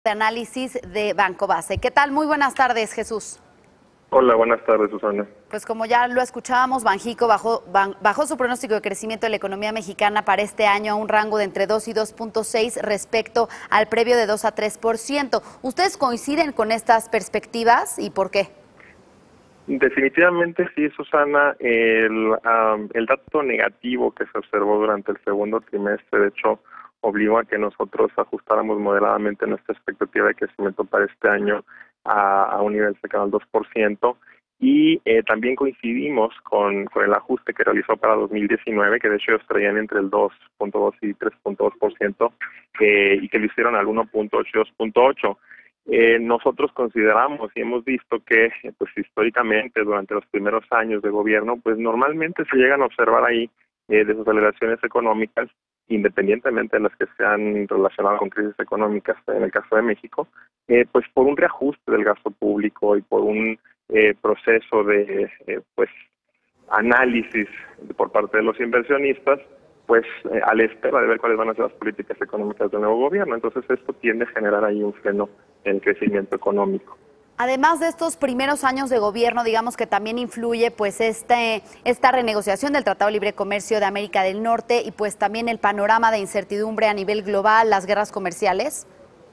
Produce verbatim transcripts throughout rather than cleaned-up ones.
de análisis de Banco Base. ¿Qué tal? Muy buenas tardes, Jesús. Hola, buenas tardes, Susana. Pues como ya lo escuchábamos, Banjico bajó, bajó su pronóstico de crecimiento de la economía mexicana para este año a un rango de entre dos y dos punto seis respecto al previo de dos a tres por ciento. ¿Ustedes coinciden con estas perspectivas y por qué? Definitivamente sí, Susana. El, um, el dato negativo que se observó durante el segundo trimestre, de hecho, obligó a que nosotros ajustáramos moderadamente nuestra expectativa de crecimiento para este año a, a un nivel cercano al dos por ciento. Y eh, también coincidimos con, con el ajuste que realizó para dos mil diecinueve, que de hecho ellos traían entre el dos punto dos y tres punto dos por ciento, eh, y que lo hicieron al uno punto ocho y dos punto ocho. Eh, nosotros consideramos y hemos visto que pues históricamente durante los primeros años de gobierno pues normalmente se llegan a observar ahí eh, desaceleraciones económicas, independientemente de las que se han relacionado con crisis económicas en el caso de México, eh, pues por un reajuste del gasto público y por un eh, proceso de eh, pues análisis por parte de los inversionistas, pues eh, a la espera de ver cuáles van a ser las políticas económicas del nuevo gobierno. Entonces esto tiende a generar ahí un freno en el crecimiento económico. Además de estos primeros años de gobierno, digamos que también influye pues este, esta renegociación del Tratado de Libre Comercio de América del Norte y pues también el panorama de incertidumbre a nivel global, las guerras comerciales.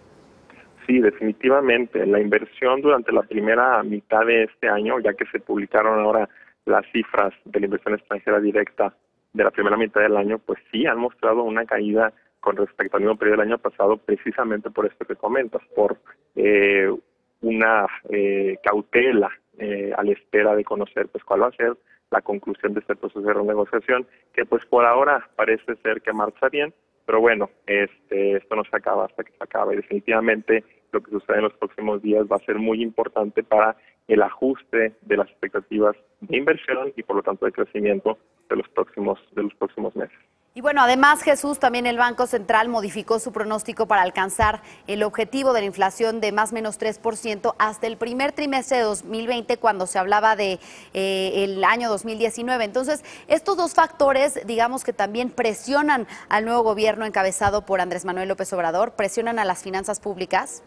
Sí, definitivamente. La inversión durante la primera mitad de este año, ya que se publicaron ahora las cifras de la inversión extranjera directa de la primera mitad del año, pues sí han mostrado una caída con respecto al mismo periodo del año pasado, precisamente por esto que comentas, por eh, una eh, cautela eh, a la espera de conocer pues cuál va a ser la conclusión de este proceso de renegociación, que pues por ahora parece ser que marcha bien, pero bueno, este, esto no se acaba hasta que se acaba, y definitivamente lo que sucede en los próximos días va a ser muy importante para el ajuste de las expectativas de inversión y por lo tanto de crecimiento de los próximos de los próximos meses. Y bueno, además, Jesús, también el Banco Central modificó su pronóstico para alcanzar el objetivo de la inflación de más o menos tres por ciento hasta el primer trimestre de dos mil veinte, cuando se hablaba de eh, el año dos mil diecinueve. Entonces, estos dos factores, digamos que también presionan al nuevo gobierno encabezado por Andrés Manuel López Obrador, presionan a las finanzas públicas.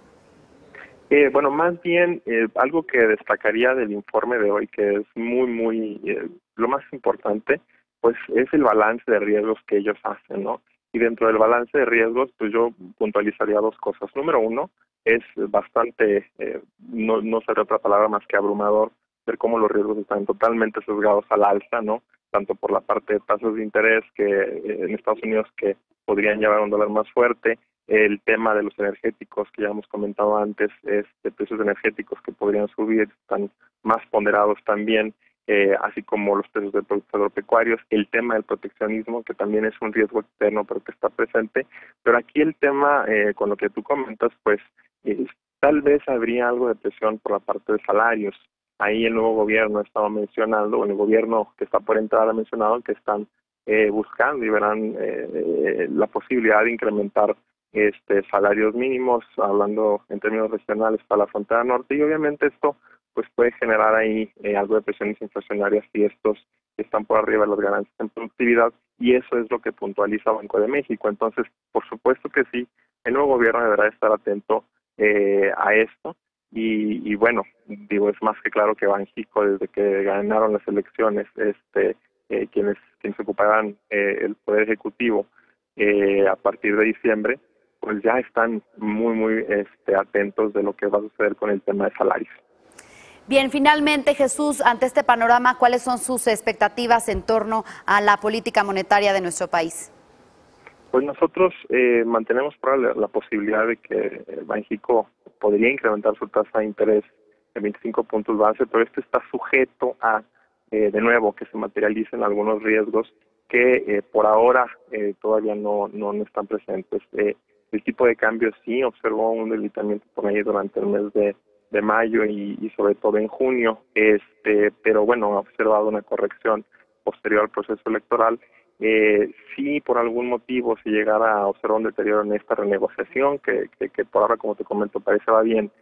Eh, bueno, más bien eh, algo que destacaría del informe de hoy, que es muy, muy, eh, lo más importante, pues es el balance de riesgos que ellos hacen, ¿no? Y dentro del balance de riesgos, pues yo puntualizaría dos cosas. Número uno, es bastante, eh, no, no sería otra palabra más que abrumador, ver cómo los riesgos están totalmente sesgados al alza, ¿no? Tanto por la parte de tasas de interés que eh, en Estados Unidos que podrían llevar a un dólar más fuerte, el tema de los energéticos que ya hemos comentado antes, este, precios energéticos que podrían subir, están más ponderados también, eh, así como los precios de productos agropecuarios, el tema del proteccionismo, que también es un riesgo externo pero que está presente, pero aquí el tema, eh, con lo que tú comentas, pues eh, tal vez habría algo de presión por la parte de salarios. Ahí el nuevo gobierno ha estado mencionando, o el gobierno que está por entrar ha mencionado que están eh, buscando y verán eh, eh, la posibilidad de incrementar este salarios mínimos, hablando en términos regionales para la frontera norte, y obviamente esto pues puede generar ahí eh, algo de presiones inflacionarias si estos están por arriba de las ganancias en productividad, y eso es lo que puntualiza Banco de México. Entonces, por supuesto que sí, el nuevo gobierno deberá estar atento eh, a esto, y, y bueno, digo, es más que claro que Banjico, desde que ganaron las elecciones, este eh, quienes, quienes ocuparán eh, el Poder Ejecutivo eh, a partir de diciembre, pues ya están muy, muy este, atentos de lo que va a suceder con el tema de salarios. Bien, finalmente, Jesús, ante este panorama, ¿cuáles son sus expectativas en torno a la política monetaria de nuestro país? Pues nosotros eh, mantenemos por la, la posibilidad de que Banjico podría incrementar su tasa de interés en veinticinco puntos base, pero esto está sujeto a, eh, de nuevo, que se materialicen algunos riesgos que eh, por ahora eh, todavía no, no, no están presentes. Eh, el tipo de cambio sí observó un debilitamiento por ahí durante el mes de, de mayo y, y sobre todo en junio, este, pero bueno, ha observado una corrección posterior al proceso electoral. Eh, si por algún motivo se llegara a observar un deterioro en esta renegociación, que, que, que por ahora, como te comento, parece va bien,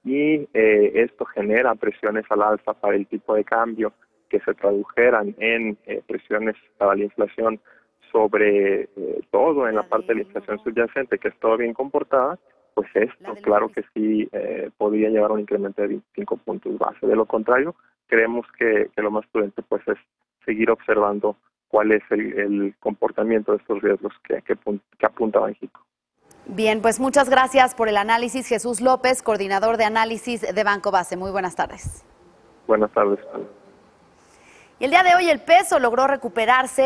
y eh, esto genera presiones al alza para el tipo de cambio, que se tradujeran en eh, presiones para la inflación sobre eh, todo en la parte de la inflación subyacente, que es todo bien comportada, pues esto, claro que sí, eh, podría llevar a un incremento de veinticinco puntos base. De lo contrario, creemos que, que lo más prudente pues es seguir observando cuál es el, el comportamiento de estos riesgos que, que, que apunta Banxico. Bien, pues muchas gracias por el análisis. Jesús López, coordinador de análisis de Banco Base. Muy buenas tardes. Buenas tardes. Y el día de hoy el peso logró recuperarse